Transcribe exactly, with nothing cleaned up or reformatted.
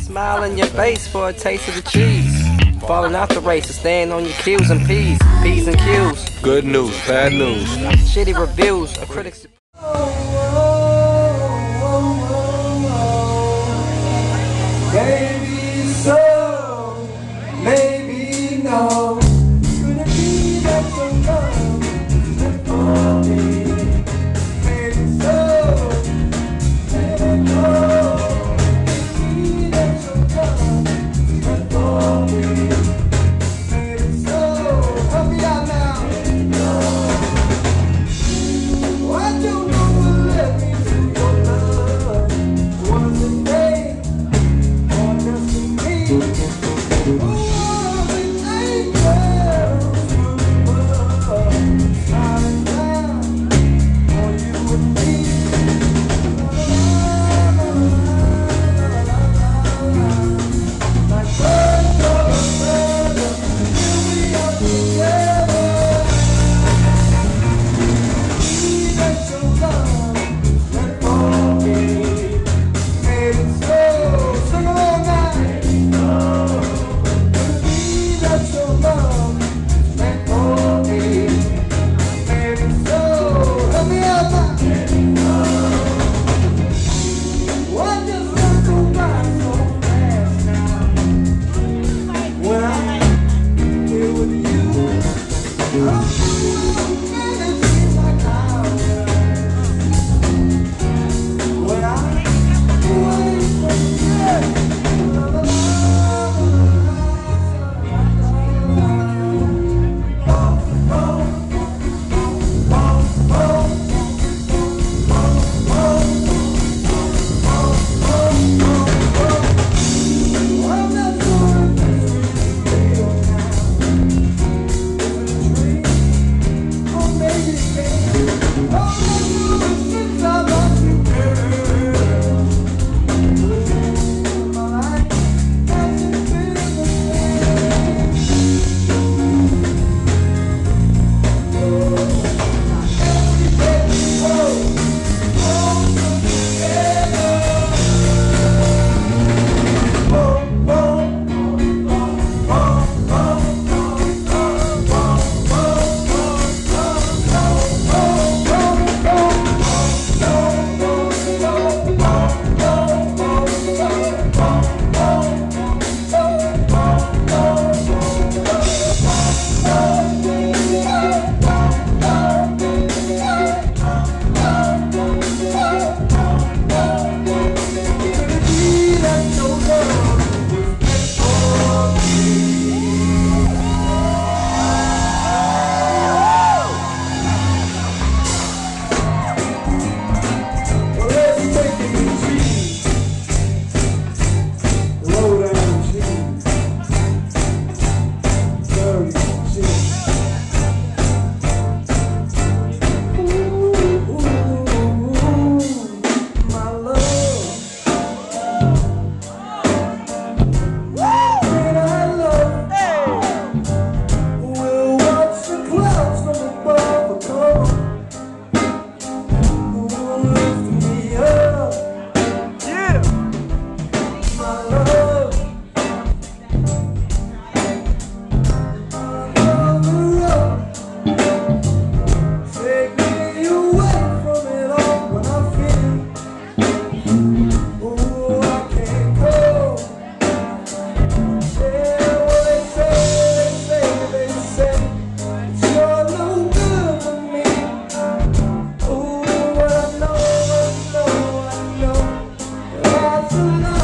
Smile in your face for a taste of the cheese. Falling out the race, staying on your Q's and P's. P's and Q's. Good news, bad news. Shitty reviews, a critic's. Maybe so, maybe no. Could it be that your love is for me? Maybe so, maybe no. Maybe that your love is for me. Maybe so, help me out now. Why don't you let me do your love? Was it made? Love.